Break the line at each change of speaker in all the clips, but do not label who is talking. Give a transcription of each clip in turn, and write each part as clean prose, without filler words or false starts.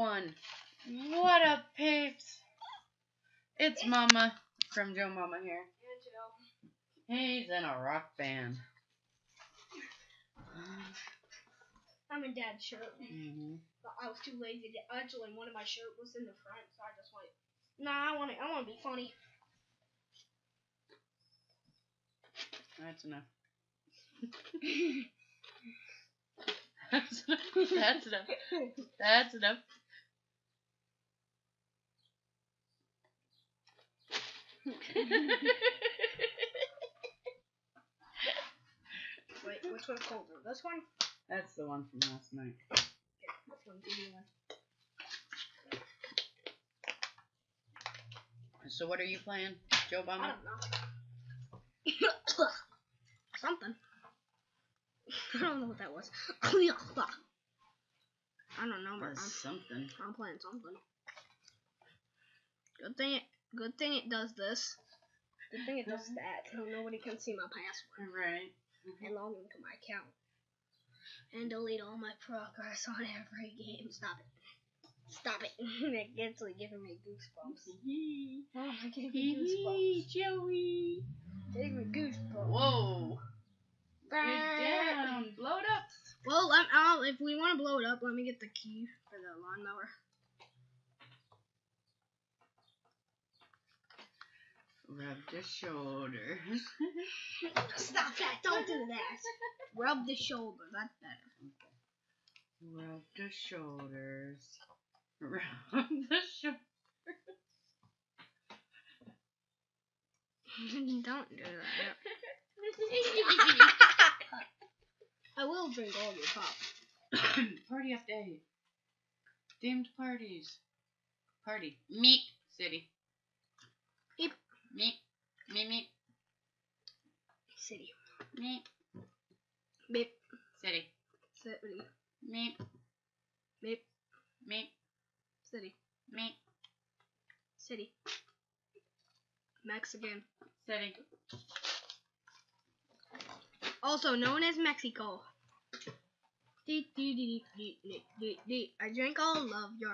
One. What up, peeps? It's Mama from Joe Mama here. He's in a rock band.
I'm in Dad's shirt.
But
I was too lazy to actually. One of my shirt was in the front, so I just went. Nah, I want to be funny.
That's enough. That's enough. That's enough.
Wait, which one's colder? This one?
That's the one from last night.
Okay, this one's the new one.
So what are you playing, Joe Mama?
I don't know. Something. I don't know what that was. I don't know, but
something.
I'm playing something. Good thing it does this. Good thing it does that, so nobody can see my password.
Right.
And log into my account. And delete all my progress on every game. Stop it. Stop it. It's actually giving me goosebumps. Oh, it gave me goosebumps.
Joey.
Gave me goosebumps.
Whoa. Get down. Blow it up.
Well, if we want to blow it up, let me get the key for the lawnmower.
Rub the shoulders.
Stop that. Don't do that. Rub the shoulder. That's better.
Okay. Rub the shoulders. Rub the shoulders.
Don't do that. I will drink all your pop.
Party update. Themed parties. Party. Meep City.
Meep.
Meep. Meep. Meep.
City.
Meep.
Meep.
City.
City.
Meep.
Meep.
Meep.
City.
Meep.
City. Mexican.
City.
Also known as Mexico. I drink all of your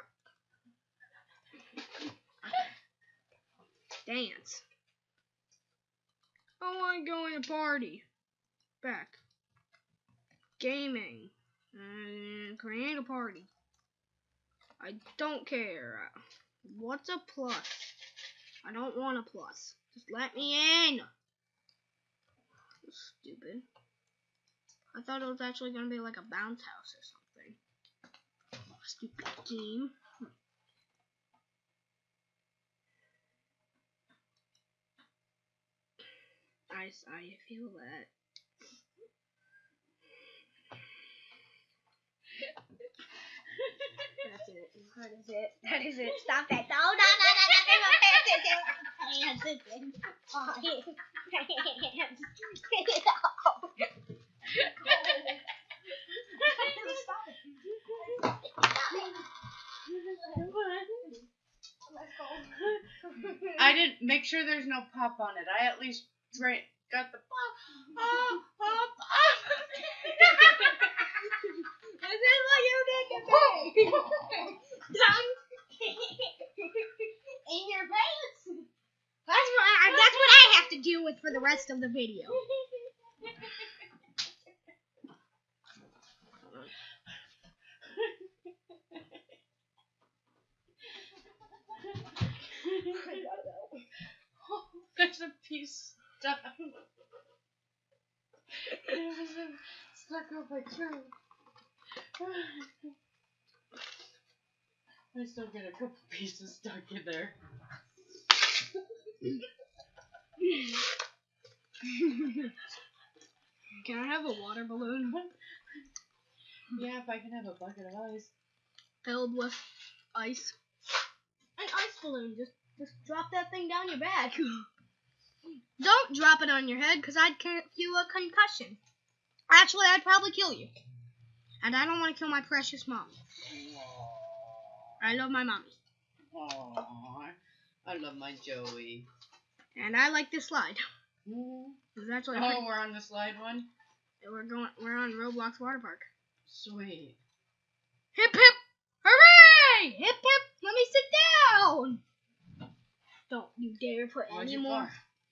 dance. I want to go in a party. Back. Gaming. Create a party. I don't care. What's a plus? I don't want a plus. Just let me in. Stupid. I thought it was actually going to be like a bounce house or something. Stupid game. I feel that. That's it. That is it. That is it. Stop that. No.
I didn't make sure there's no pop on it. I at least got the pop.
This is what you did to me. In your pants. That's what I have to deal with for the rest of the video.
There's a piece stuck. It was stuck up my throat. I still get a couple pieces stuck in there.
Can I have a water balloon?
Yeah, if I can have a bucket of ice.
Filled with ice. An ice balloon. Just drop that thing down your back. Don't drop it on your head, because I'd give you a concussion. Actually, I'd probably kill you. And I don't want to kill my precious mom. I love my mommy.
Aww, I love my Joey.
And I like this slide. It's actually
we're on the slide one?
We're on Roblox Water Park.
Sweet.
Hip hip! Hooray! Hip dare put
What'd
any
you
more?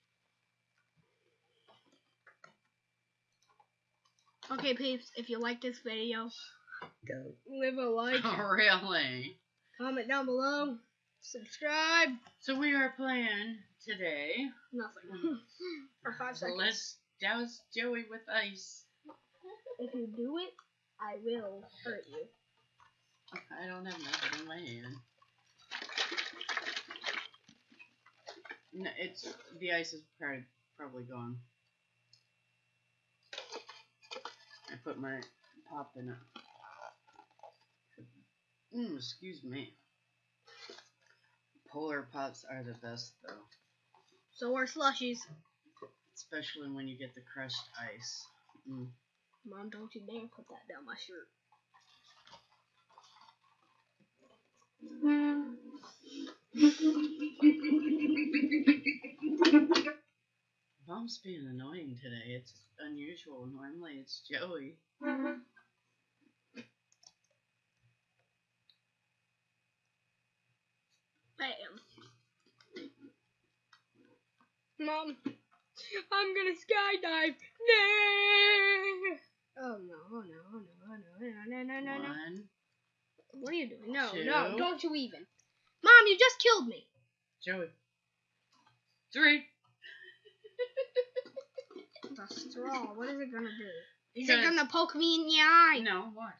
Okay, peeps, if you like this video, go leave a like,
Really?
comment down below, subscribe.
So we are playing today.
Nothing. For 5 seconds.
Let's douse Joey with ice.
If you do it, I will hurt you.
I don't have nothing in my hand. No, the ice is probably gone. I put my pop in it. Excuse me. Polar Pops are the best though.
So are slushies.
Especially when you get the crushed ice.
Mom, don't you dare put that down my shirt.
Mom's being annoying today. It's unusual. Normally it's Joey.
Bam. Mom, I'm gonna skydive. No. Oh no, oh no, oh no, oh no, no.
One.
What are you doing? No,
Two.
no, don't you even. Mom, you just killed me.
Joey. 3.
The straw, what is it gonna do? Is
Good.
it gonna poke me in the eye?
No, watch.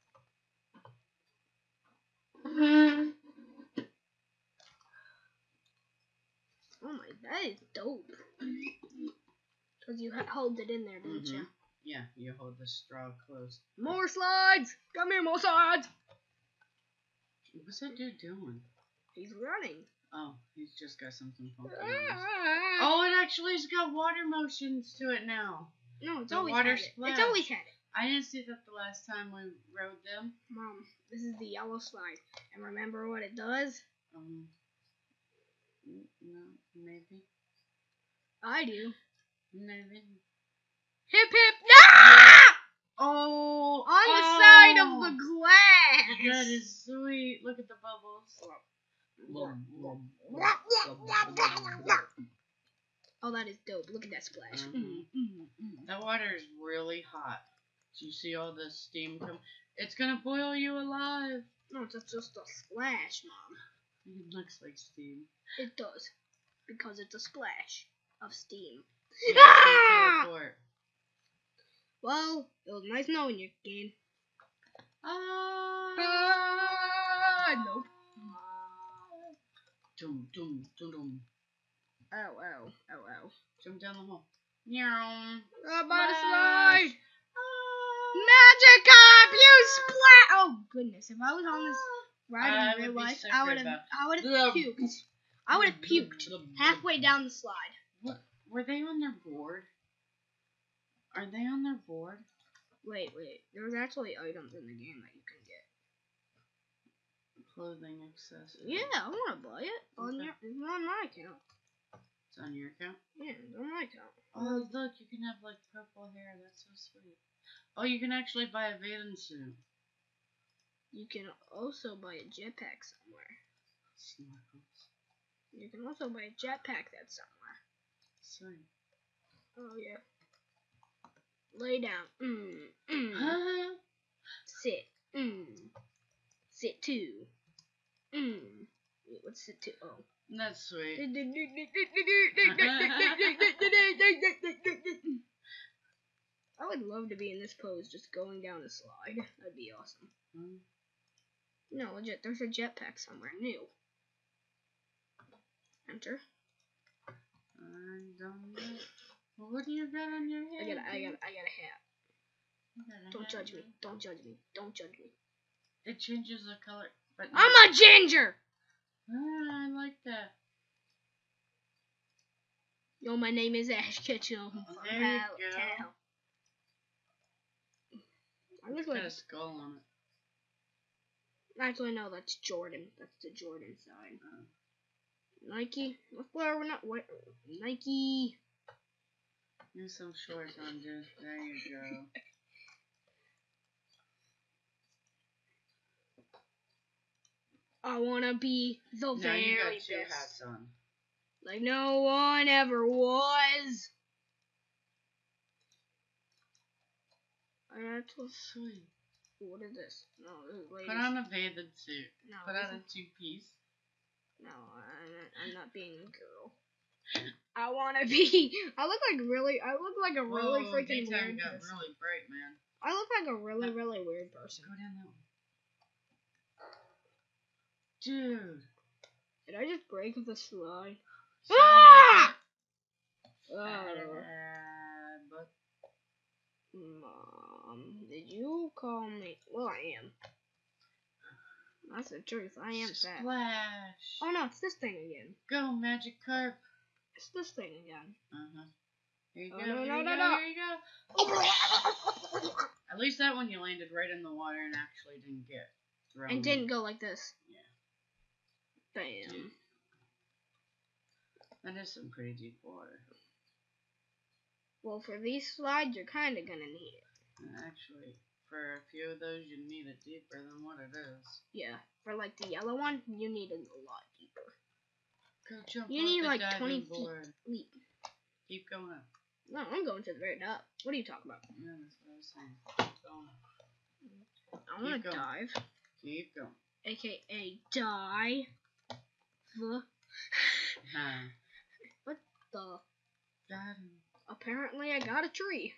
Oh my, that is dope. Because you hold it in there, didn't you?
Yeah, you hold the straw close.
More slides! Come here, more slides!
What's that dude doing?
He's running.
Oh, he's just got something funky on his. Oh, it actually's got water motions to it now.
No, it's
The
always
water
had it.
splash.
It's always had it.
I didn't see that the last time we rode them.
Mom, this is the yellow slide. And remember what it does?
No, maybe.
I do.
Maybe.
Hip hip! Ah!
Oh!
On the side of the glass!
That is sweet. Look at the bubbles.
Oh, that is dope. Look at that splash.
That water is really hot. Do you see all the steam come? It's gonna boil you alive.
No, it's just a splash, Mom.
It looks like steam.
It does. Because it's a splash of steam.
Yeah,
Ah!
teleport.
Well, it was nice knowing you again. Nope.
Dum, dum, dum, dum.
Ow, ow, ow, ow.
Jump down the hole. Meow.
About to slide. Magikarp, you splat! Oh goodness! If I was on this ride in real life, I would have puked. I would have puked halfway down the slide.
What? Were they on their board? Are they on their board?
Wait. There's actually items in the game that you can get.
Clothing accessories.
Yeah, I want to buy it. It's on my account.
It's on your account?
Yeah, it's on my account.
Oh, look, you can have like purple hair. That's so sweet. Oh, you can actually buy a bathing suit.
You can also buy a jetpack somewhere.
Snorkels.
You can also buy a jetpack that's somewhere.
Sweet.
Oh yeah. Lay down. Sit. Sit too. Wait, what's sit two? Oh.
That's sweet.
I would love to be in this pose, just going down a slide. That'd be awesome. No, legit, there's a jetpack somewhere new. Enter.
Well, what do you got on your head?
I got a hat. Don't judge me. Don't judge me. Don't judge me.
It changes the color. But
I'm a ginger!
I like that.
Yo, my name is Ash Ketchum.
There you go.
I look
It's
like
got a skull on it.
Actually, no, that's Jordan. That's the Jordan sign. Nike. Well, we're not. Nike.
Here's some shorts on, dude. There you go.
I wanna be the
Now
very
you got
best.
2 hats on.
Like no one ever was.
Sweet.
What is this? No, this is ladies.
Put on a bathing suit.
No,
Put on a two-piece.
No, I'm not being a girl. I wanna be. I look like a really freaking
daytime
weird
got
person.
really bright, man.
I look like a really weird person.
Go down that one. Dude.
Did I just break the slide?
Ah! But
Mom, did you call me? Well, I am. That's the truth. I am fat.
Splash.
Oh no, it's this thing again.
Go, Magikarp.
It's this thing again.
Here you
Oh,
go.
no,
Here
no,
you
no,
go.
no.
Here you go. At least that one you landed right in the water and actually didn't get thrown.
And didn't go like this.
Yeah.
Bam.
Dude. That is some pretty deep water.
Well, for these slides, you're kind of gonna need it.
Actually, for a few of those, you need it deeper than what it is.
Yeah. For like the yellow one, you need it a lot deeper.
Go jump
You
off
need
the
like
diving
20
board.
feet leap.
Keep going up.
No, I'm going to the very top. What are you talking about?
Yeah, that's what I was saying. Keep going up.
I want
Keep
to
going.
dive.
Keep going.
AKA die. What the?
Got him.
Apparently, I got a tree.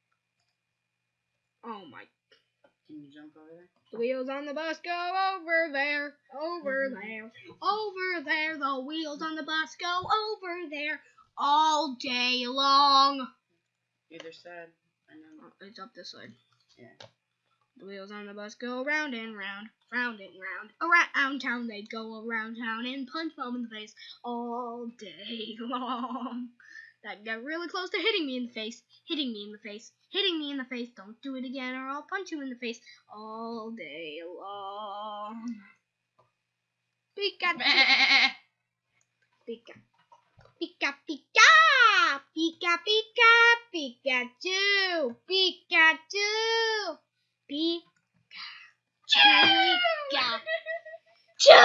Oh my.
Can you jump over there?
The wheels on the bus go over there, over there, over there. The wheels on the bus go over there all day long.
Either side. I know.
Oh, it's up this side.
Yeah.
The wheels on the bus go round and round, round and round. Around town they go around town and punch Mom in the face all day long. That got really close to hitting me in the face, hitting me in the face, hitting me in the face. Don't do it again or I'll punch you in the face all day long. Pikachu. Pika. Pika, Pika. Pika, Pika. Pikachu. Pikachu. Pikachu.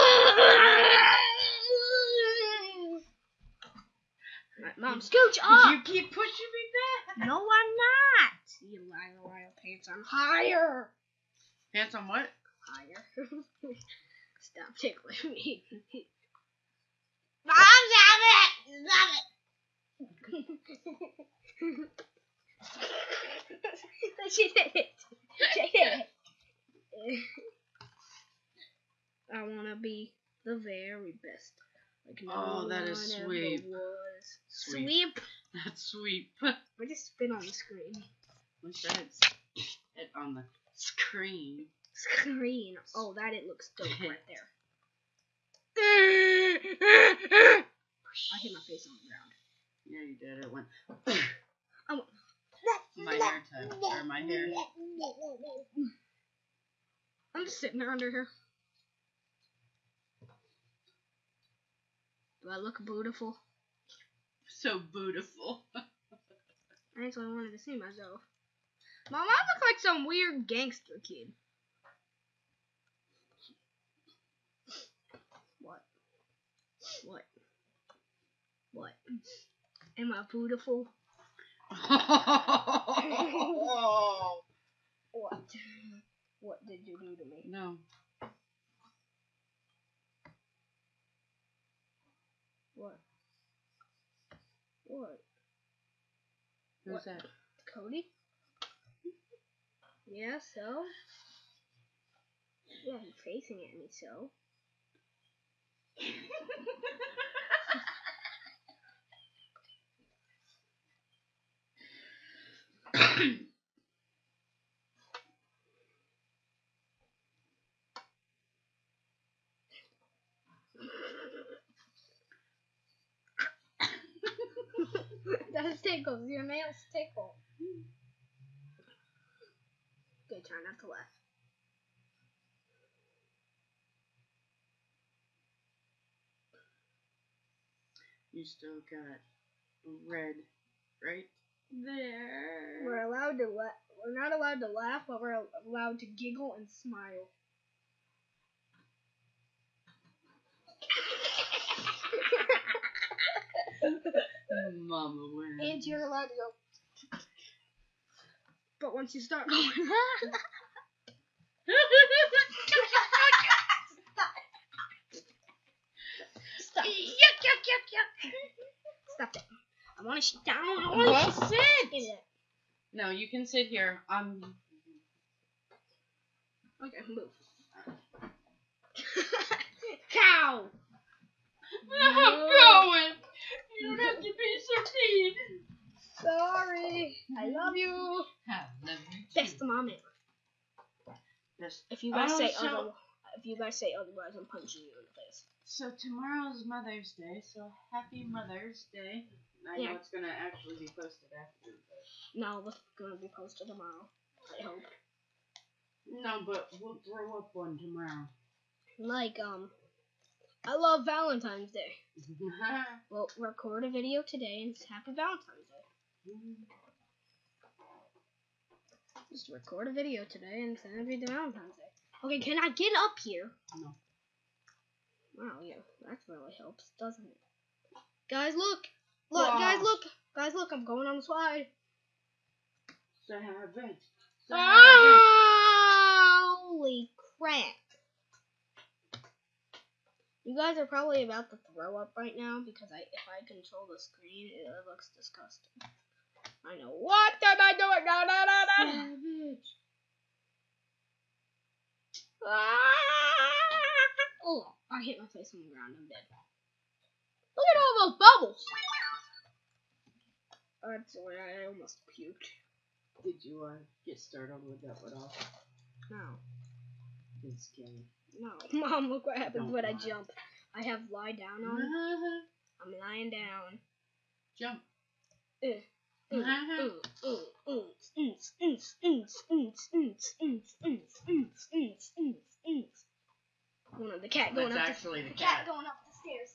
Mom, scooch up!
You keep pushing me back!
No, I'm not! You liar, pants on higher!
Pants on what?
Higher. Stop tickling me. Mom, stop it! Stop it! She did it! She did it! I wanna be the very best. Like no
that is
one
sweet.
ever was.
Sweep.
Sweep?
That's sweet.
I just spit on the screen.
Wish I had it on the screen.
Screen. Oh, that it looks dope right there. I hit my face on the ground.
Yeah, you did. It went.
Oh.
My hair time. Or my hair.
I'm just sitting there under here. Do I look beautiful?
So beautiful.
I actually wanted to see myself. Mom, I look like some weird gangster kid. What? What? What? Am I beautiful? What? What did you do to me?
No.
What? What?
Who's
What?
that?
Cody? Yeah, so? Yeah, he's facing at me, so. That tickles. Your nails tickle. Okay, try not to laugh.
You still got red, right? There.
We're allowed to laugh. We're not allowed to laugh, but we're allowed to giggle and smile.
Mama wins.
And you're allowed to go. But once you start going. Stop. Yuck. Stop it. I want to sit down.
Well, sit.
Yeah.
No, you can sit here.
Okay, move. Cow.
I'm going. You don't have to be so mean.
Sorry. I love you.
I love you too.
Best mom ever.
Yes.
If you guys say
so
otherwise, I'm punching you in the face.
So tomorrow's Mother's Day, so happy Mother's Day. I know it's going to actually be posted after. But...
No, it's going to be posted tomorrow. I hope.
No, but we'll throw up one tomorrow.
Like, I love Valentine's Day. We'll record a video today and it's Happy Valentine's Day. Just record a video today and send it to Valentine's Day. Okay, can I get up here?
No.
Wow, yeah, that really helps, doesn't it? Guys, look!
Wow.
Guys, look, I'm going on the slide.
Savage.
Holy crap. You guys are probably about to throw up right now because if I control the screen, it looks disgusting. I know. What am I doing? No.
Savage.
Oh, I hit my face on the ground. I'm dead. Look at all those bubbles. That's where I almost puked.
Did you get startled with that one off?
No.
It's scary.
No. Mom, look what happens
Don't
when I
lie.
jump. I have lie down on. I'm lying down.
Jump.
The cat going
That's
up
actually the
cat
cat.
going up the stairs.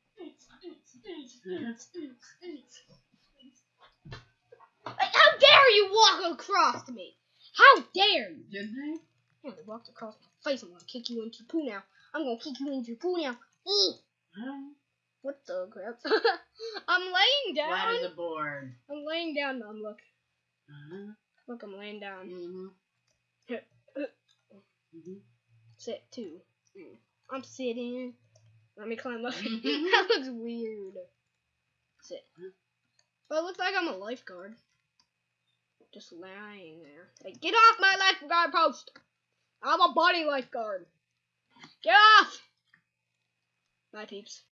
How dare you walk across to me? How dare you?
Didn't they?
Yeah, they walked across my face. I'm gonna kick you into poo now. I'm gonna kick you into poo now. What the crap? I'm laying down.
Flat as a board.
I'm laying down, Mom. Look. Look, I'm laying down. Sit too. I'm sitting. Let me climb up. That looks weird. Sit. Well, it looks like I'm a lifeguard. Just lying there. Hey, get off my lifeguard post! I'm a bunny lifeguard. Get off! Bye, peeps.